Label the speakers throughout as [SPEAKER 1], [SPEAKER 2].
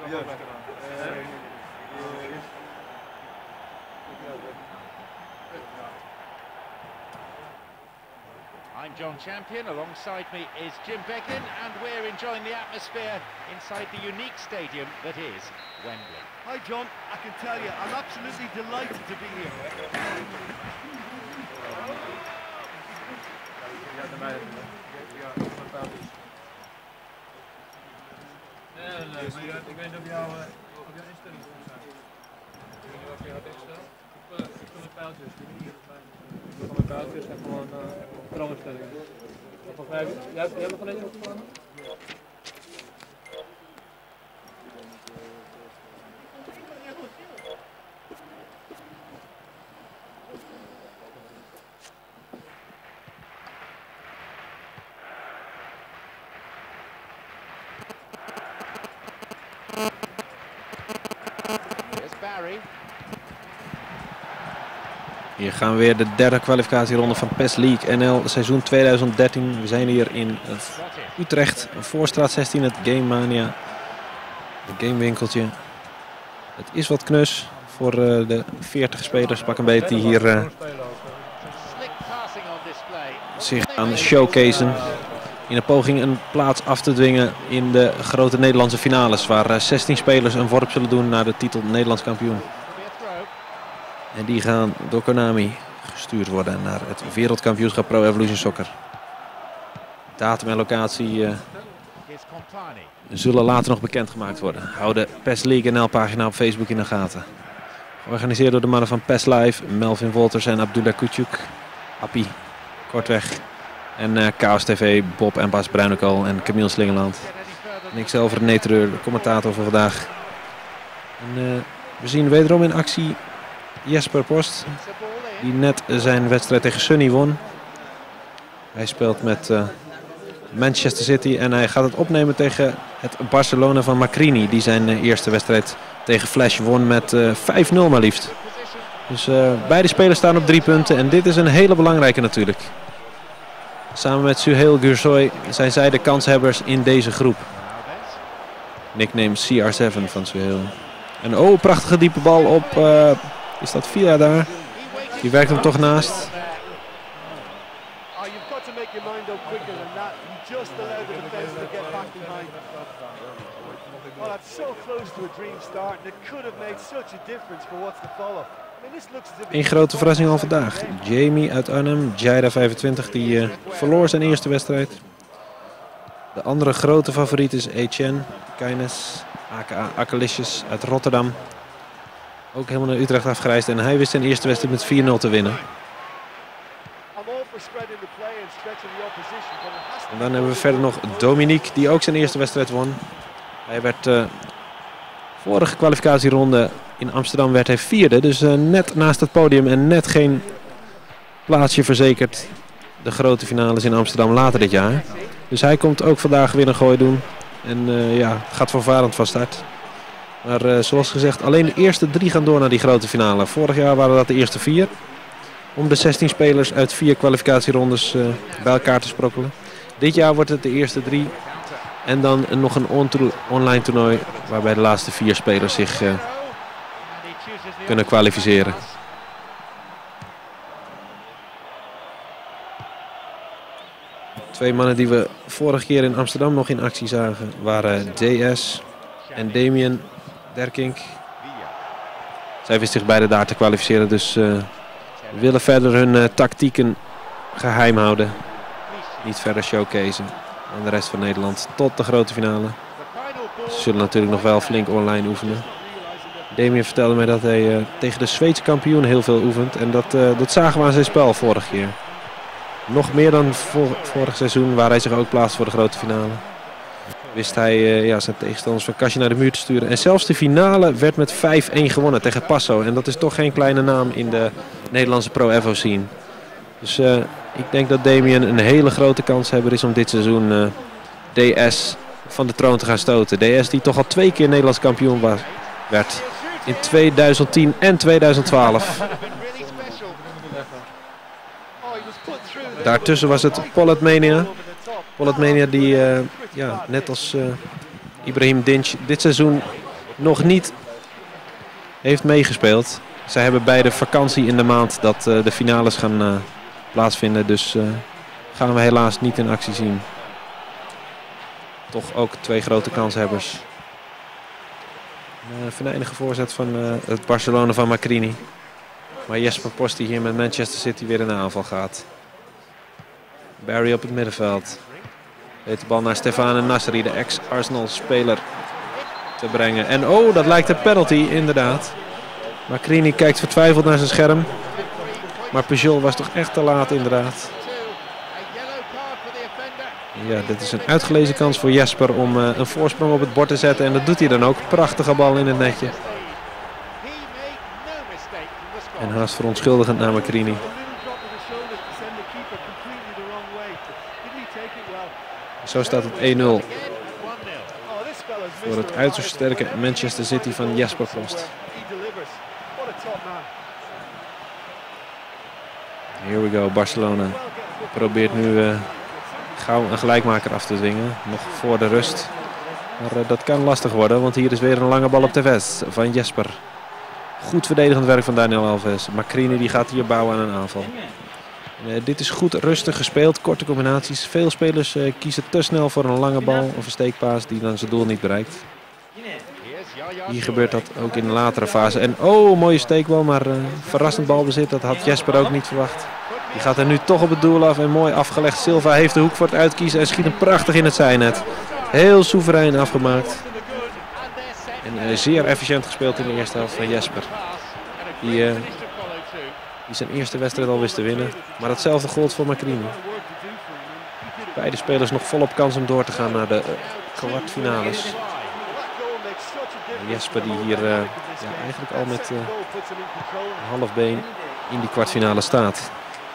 [SPEAKER 1] I'm John Champion, alongside me is Jim Beglin, and we're enjoying the atmosphere inside the unique stadium that is Wembley.
[SPEAKER 2] Hi John, I can tell you, I'm absolutely delighted to be here.
[SPEAKER 3] Ik weet niet of jouw instelling goed zijn. Ik weet niet of je had ingesteld. Ik wil een pijltjes. Ik wil gewoon pijltjes en gewoon trouwenstellingen. Jij hebt nog alleen opgenomen?
[SPEAKER 4] Hier gaan we weer de derde kwalificatieronde van PES League NL seizoen 2013. We zijn hier in Utrecht, Voorstraat 16, het Game Mania. Het gamewinkeltje. Het is wat knus voor de 40 spelers, pak een beetje, die hier zich aan showcasen. In een poging een plaats af te dwingen in de grote Nederlandse finales. Waar 16 spelers een worp zullen doen naar de titel Nederlands kampioen. En die gaan door Konami gestuurd worden naar het wereldkampioenschap Pro Evolution Soccer. Datum en locatie zullen later nog bekendgemaakt worden. Hou de PES League NL pagina op Facebook in de gaten. Georganiseerd door de mannen van PES Live, Melvin Wolters en Abdullah Kuchuk. Appie, kortweg. En Chaos TV, Bob en Bas Bruinekool en Camille Slingerland. En ikzelf, René Treur, de commentator voor vandaag. En we zien wederom in actie Jesper Post, die net zijn wedstrijd tegen Sunny won. Hij speelt met Manchester City en hij gaat het opnemen tegen het Barcelona van Macrini, die zijn eerste wedstrijd tegen Flash won met 5-0 maar liefst. Dus beide spelers staan op 3 punten en dit is een hele belangrijke natuurlijk. Samen met Suhail Gursoy zijn zij de kanshebbers in deze groep. Nickname CR7 van Suhail. En oh, prachtige diepe bal op... is dat Villa daar? Die werkt hem toch naast. Een grote verrassing al vandaag. Jamie uit Arnhem, Jaira 25, die verloor zijn eerste wedstrijd. De andere grote favoriet is Etienne Keines, aka Akkelisjes uit Rotterdam. Ook helemaal naar Utrecht afgereisd en hij wist zijn eerste wedstrijd met 4-0 te winnen. En dan hebben we verder nog Dominique, die ook zijn eerste wedstrijd won. Hij werd vorige kwalificatieronde in Amsterdam werd hij 4e, dus net naast het podium en net geen plaatsje verzekerd. De grote finales in Amsterdam later dit jaar. Dus hij komt ook vandaag weer een gooi doen. En ja, het gaat voorvarend van start. Maar zoals gezegd, alleen de eerste 3 gaan door naar die grote finale. Vorig jaar waren dat de eerste 4. Om de 16 spelers uit 4 kwalificatierondes bij elkaar te sprokkelen. Dit jaar wordt het de eerste 3. En dan nog een online toernooi waarbij de laatste 4 spelers zich kunnen kwalificeren. Twee mannen die we vorige keer in Amsterdam nog in actie zagen waren DS en Damien Derkink. Zij wisten zich beide daar te kwalificeren, dus willen verder hun tactieken geheim houden. Niet verder showcasen aan de rest van Nederland tot de grote finale. Ze zullen natuurlijk nog wel flink online oefenen. Damien vertelde mij dat hij tegen de Zweedse kampioen heel veel oefent. En dat zagen we aan zijn spel vorige keer. Nog meer dan vorig seizoen, waar hij zich ook plaatst voor de grote finale. Wist hij zijn tegenstanders van kastje naar de muur te sturen. En zelfs de finale werd met 5-1 gewonnen tegen Passo. En dat is toch geen kleine naam in de Nederlandse Pro-Evo scene. Dus ik denk dat Damien een hele grote kanshebber is om dit seizoen DS van de troon te gaan stoten. DS die toch al 2 keer Nederlands kampioen werd. In 2010 en 2012. Daartussen was het Polletmania. Polletmania die net als Ibrahim Dinch dit seizoen nog niet heeft meegespeeld. Zij hebben beide vakantie in de maand dat de finales gaan plaatsvinden. Dus gaan we helaas niet in actie zien. Toch ook 2 grote kanshebbers. Een venijnige voorzet van het Barcelona van Macrini. Maar Jesper Post die hier met Manchester City weer in de aanval gaat. Barry op het middenveld. Weet de bal naar Stefane Nasri, de ex-Arsenal-speler, te brengen. En oh, dat lijkt een penalty, inderdaad. Macrini kijkt vertwijfeld naar zijn scherm. Maar Pujol was toch echt te laat, inderdaad. Ja, dit is een uitgelezen kans voor Jesper om een voorsprong op het bord te zetten. En dat doet hij dan ook. Prachtige bal in het netje. En haast verontschuldigend naar Macrini. Zo staat het 1-0 voor het uiterst sterke Manchester City van Jesper Post. Here we go, Barcelona probeert nu gauw een gelijkmaker af te dwingen, nog voor de rust. Maar dat kan lastig worden, want hier is weer een lange bal op Tevez van Jesper. Goed verdedigend werk van Daniel Alves. Macrini die gaat hier bouwen aan een aanval. Dit is goed rustig gespeeld, korte combinaties. Veel spelers kiezen te snel voor een lange bal of een steekpaas die dan zijn doel niet bereikt. Hier gebeurt dat ook in de latere fase. En oh, mooie steekbal, maar verrassend balbezit. Dat had Jesper ook niet verwacht. Die gaat er nu toch op het doel af en mooi afgelegd. Silva heeft de hoek voor het uitkiezen en schiet hem prachtig in het zijnet. Heel soeverein afgemaakt. En zeer efficiënt gespeeld in de eerste helft van Jesper. Die zijn eerste wedstrijd al wist te winnen. Maar hetzelfde gold voor Macrini. Beide spelers nog volop kans om door te gaan naar de kwartfinales. Jesper die hier eigenlijk al met een half been in die kwartfinale staat.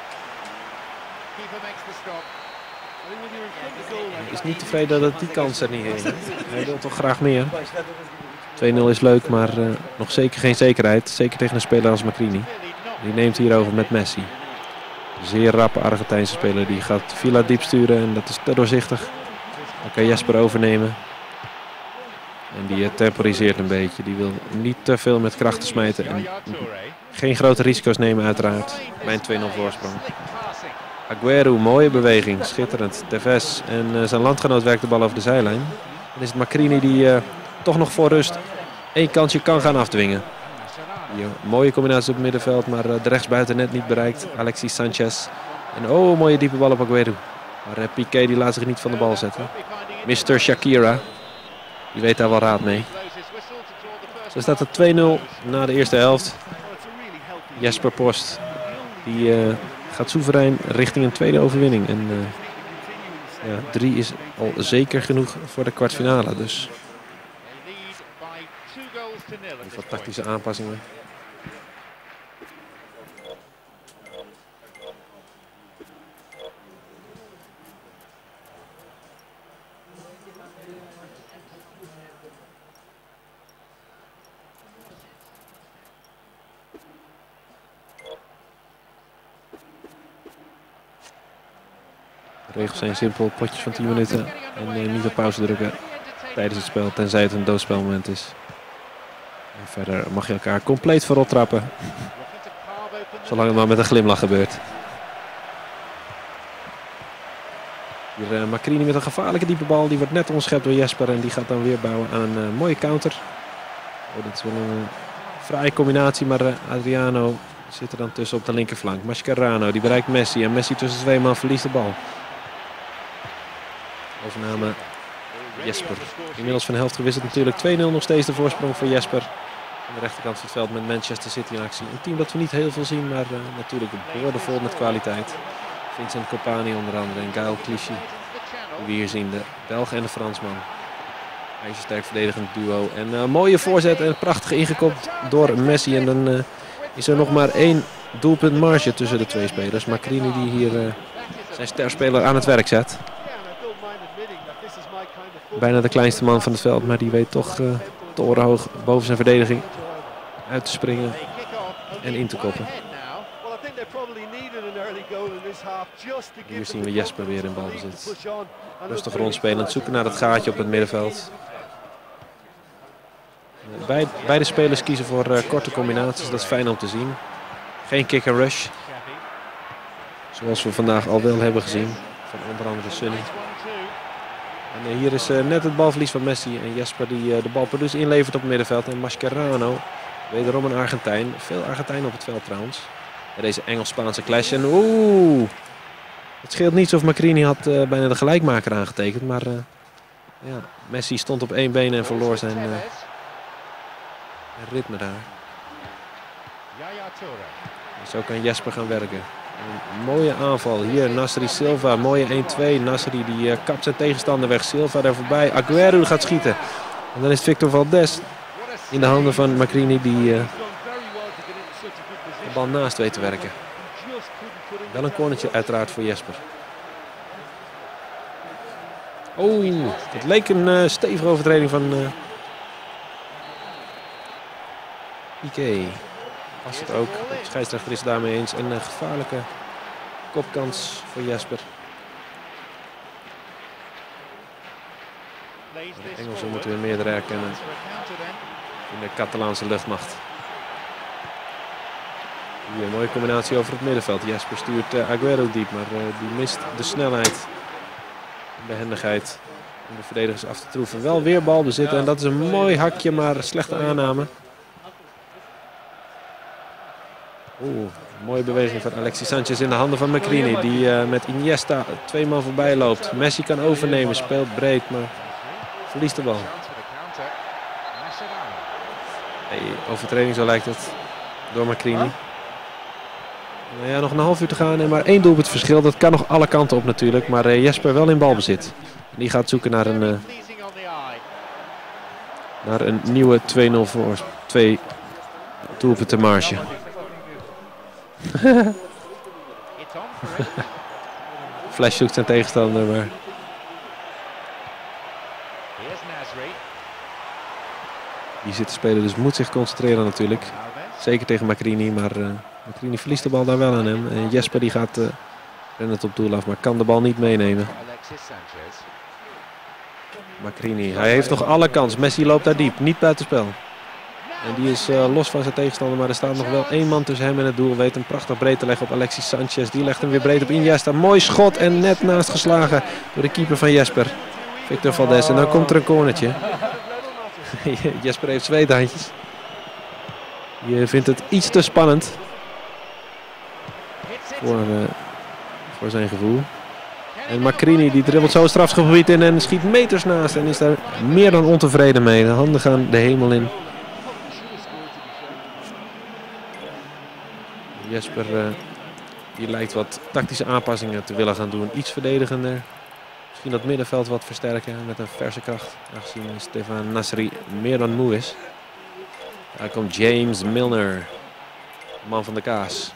[SPEAKER 4] Hij is niet tevreden dat die kans er niet is. Hij wil toch graag meer. 2-0 is leuk, maar nog zeker geen zekerheid. Zeker tegen een speler als Macrini. Die neemt hierover met Messi. Zeer rappe Argentijnse speler. Die gaat Villa diep sturen en dat is te doorzichtig. Dan kan Jesper overnemen. En die temporiseert een beetje. Die wil niet te veel met krachten smijten. En geen grote risico's nemen uiteraard. Bij een 2-0 voorsprong. Agüero, mooie beweging. Schitterend. Tevez en zijn landgenoot werkt de bal over de zijlijn. Dan is het Macrini die toch nog voor rust 1 kansje kan gaan afdwingen. Hier, mooie combinatie op het middenveld, maar de rechtsbuiten net niet bereikt. Alexis Sanchez. En oh, mooie diepe bal op Agüero. Maar Piqué die laat zich niet van de bal zetten. Mr. Shakira. Die weet daar wel raad mee. Zo staat het 2-0 na de eerste helft. Jesper Post. Die gaat soeverein richting een tweede overwinning. En 3 is al zeker genoeg voor de kwartfinale. Dus wat tactische aanpassingen. De regels zijn simpel, potjes van 10 minuten en niet op pauze drukken tijdens het spel, tenzij het een doodspelmoment is. En verder mag je elkaar compleet verrot trappen, zolang het maar met een glimlach gebeurt. Hier Macrini met een gevaarlijke diepe bal, die wordt net onschept door Jesper en die gaat dan weer bouwen aan een mooie counter. Oh, dit is wel een fraaie combinatie, maar Adriano zit er dan tussen op de linkerflank. Mascherano, die bereikt Messi en Messi tussen 2 man verliest de bal. Overname Jesper. Inmiddels van de helft gewisseld natuurlijk. 2-0 nog steeds de voorsprong voor Jesper. Aan de rechterkant van het veld met Manchester City in actie. Een team dat we niet heel veel zien, maar natuurlijk boordevol met kwaliteit. Vincent Kompany onder andere en Gaël Clichy. Die we hier zien, de Belg en de Fransman. IJzersterk verdedigend duo. En mooie voorzet en prachtig ingekopt door Messi. En dan is er nog maar 1 doelpunt marge tussen de 2 spelers. Macrini die hier zijn sterspeler aan het werk zet. Bijna de kleinste man van het veld, maar die weet toch torenhoog boven zijn verdediging uit te springen en in te koppen. Hier zien we Jesper weer in balbezit. Rustig rondspelend, zoeken naar het gaatje op het middenveld. Beide spelers kiezen voor korte combinaties. Dat is fijn om te zien. Geen kick and rush. Zoals we vandaag al wel hebben gezien. Van onder andere Sunny. En hier is net het balverlies van Messi. En Jesper die de bal dus inlevert op het middenveld. En Mascherano, wederom een Argentijn. Veel Argentijnen op het veld trouwens. Bij deze Engels-Spaanse clash. En het scheelt niets of Macrini had bijna de gelijkmaker aangetekend. Maar ja, Messi stond op één been en verloor zijn ritme daar. Zo kan Jesper gaan werken. Een mooie aanval. Hier Nasri Silva. Mooie 1-2. Nasri die kapt zijn tegenstander weg. Silva daar voorbij. Aguero gaat schieten. En dan is Victor Valdés in de handen van Macrini die de bal naast weet te werken. Wel een cornertje uiteraard voor Jesper. Het leek een stevige overtreding van Piqué. Was het ook. De scheidsrechter is het daarmee eens. Een gevaarlijke kopkans voor Jesper. De Engelsen moeten weer meerdere herkennen in de Catalaanse luchtmacht. Hier een mooie combinatie over het middenveld. Jesper stuurt Aguero diep, maar die mist de snelheid en behendigheid om de verdedigers af te troeven. Wel weer balbezit en dat is een mooi hakje, maar slechte aanname. Mooie beweging van Alexis Sanchez in de handen van Macrini. Die met Iniesta 2 man voorbij loopt. Messi kan overnemen, speelt breed, maar verliest de bal. Overtreding, zo lijkt het, door Macrini. Nou ja, nog een half uur te gaan en maar 1 doelpunt verschil. Dat kan nog alle kanten op natuurlijk, maar Jesper wel in balbezit. Die gaat zoeken naar een nieuwe 2-0 voor 2 doelpunten marge. Flash zoekt zijn tegenstander, maar die zit te spelen, dus moet zich concentreren natuurlijk. Zeker tegen Macrini, maar Macrini verliest de bal daar wel aan hem. En Jesper die gaat rennend op doel af, maar kan de bal niet meenemen. Macrini, hij heeft nog alle kans. Messi loopt daar diep, niet buitenspel. En die is los van zijn tegenstander, maar er staat nog wel 1 man tussen hem en het doel. Weet een prachtig breed te leggen op Alexis Sanchez. Die legt hem weer breed op Iniesta. Mooi schot en net naast geslagen door de keeper van Jesper. Victor Valdés. En dan komt er een cornertje. Jesper heeft zweethandjes. Je vindt het iets te spannend. Voor zijn gevoel. En Macrini die dribbelt zo het strafschopgebied in en schiet meters naast. En is daar meer dan ontevreden mee. De handen gaan de hemel in. Jesper die lijkt wat tactische aanpassingen te willen gaan doen. Iets verdedigender. Misschien dat middenveld wat versterken met een verse kracht. Aangezien Stefan Nasri meer dan moe is. Daar komt James Milner. Man van de kaas.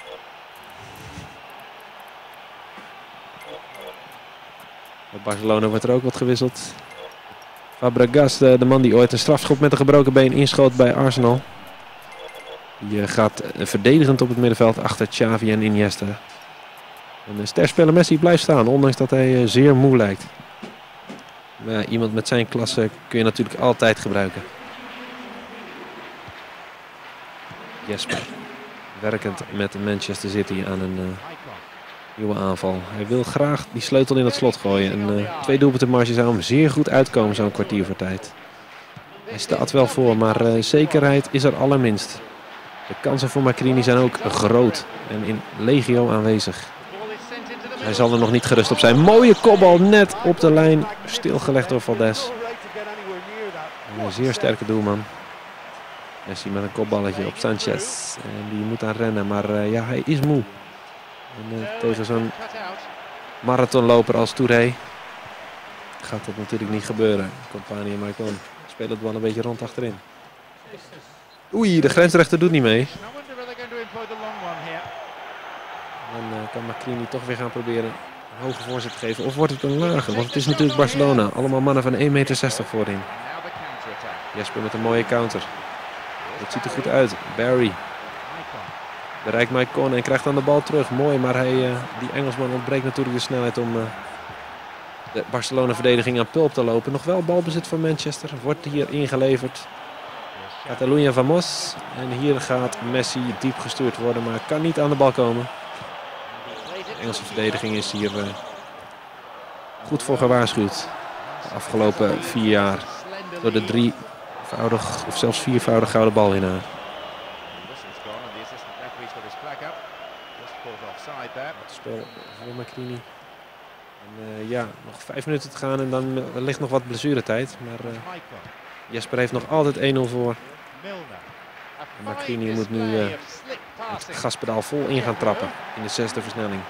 [SPEAKER 4] Bij Barcelona wordt er ook wat gewisseld. Fabregas, de man die ooit een strafschop met een gebroken been inschoot bij Arsenal. Die gaat verdedigend op het middenveld achter Xavi en Iniesta. En de sterspeler Messi blijft staan, ondanks dat hij zeer moe lijkt. Maar ja, iemand met zijn klasse kun je natuurlijk altijd gebruiken. Jesper, werkend met Manchester City aan een nieuwe aanval. Hij wil graag die sleutel in het slot gooien. En 2 doelpunten marge zou hem zeer goed uitkomen, zo'n kwartier voor tijd. Hij staat wel voor, maar zekerheid is er allerminst. De kansen voor Macrini zijn ook groot en in legio aanwezig. Hij zal er nog niet gerust op zijn. Mooie kopbal net op de lijn, stilgelegd door Valdés. Een zeer sterke doelman. Messi met een kopballetje op Sanchez. En die moet aan rennen, maar ja, hij is moe. En tegen zo'n marathonloper als Touré gaat dat natuurlijk niet gebeuren. Compagnie en Maicon spelen het bal een beetje rond achterin. Oei, de grensrechter doet niet mee. Dan kan Macrini toch weer gaan proberen een hoge voorzet te geven. Of wordt het een lage? Want het is natuurlijk Barcelona. Allemaal mannen van 1,60 meter voorin. Jesper met een mooie counter. Het ziet er goed uit. Barry bereikt Maicon en krijgt dan de bal terug. Mooi, maar die Engelsman ontbreekt natuurlijk de snelheid om de Barcelona-verdediging aan pulp te lopen. Nog wel balbezit van Manchester. Wordt hier ingeleverd. Catalunya Vamos. En hier gaat Messi diep gestuurd worden, maar kan niet aan de bal komen. De Engelse verdediging is hier goed voor gewaarschuwd. De afgelopen 4 jaar door de 3-voudig of zelfs 4-voudig gouden balwinnaar. Het spel voor Macrini. En, ja, nog 5 minuten te gaan en dan ligt nog wat blessuretijd. Maar Jesper heeft nog altijd 1-0 voor. En Macrini moet nu het gaspedaal vol in gaan trappen in de 6e versnelling.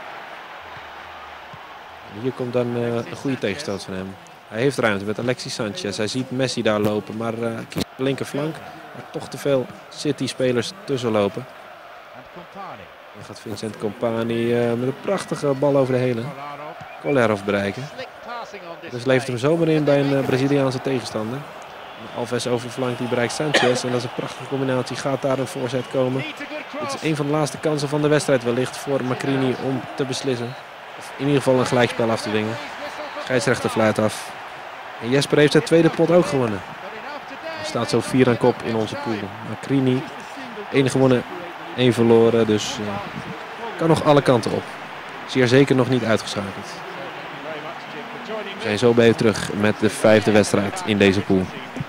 [SPEAKER 4] En hier komt dan een goede tegenstoot van hem. Hij heeft ruimte met Alexis Sanchez. Hij ziet Messi daar lopen, maar kiest de linkerflank. Maar toch te veel City-spelers tussen lopen. Dan gaat Vincent Kompany met een prachtige bal over de hele Kolarov bereiken. Dus levert hem zomaar in bij een Braziliaanse tegenstander. Alves overflankt, die bereikt Sanchez. En dat is een prachtige combinatie. Gaat daar een voorzet komen. Het is een van de laatste kansen van de wedstrijd wellicht voor Macrini om te beslissen. Of in ieder geval een gelijkspel af te dwingen. Scheidsrechter fluit af. En Jesper heeft zijn tweede pot ook gewonnen. Hij staat zo 4 aan kop in onze pool. Macrini, 1 gewonnen, 1 verloren. Dus kan nog alle kanten op. Zeer zeker nog niet uitgeschakeld. We zijn zo bij u terug met de 5e wedstrijd in deze pool.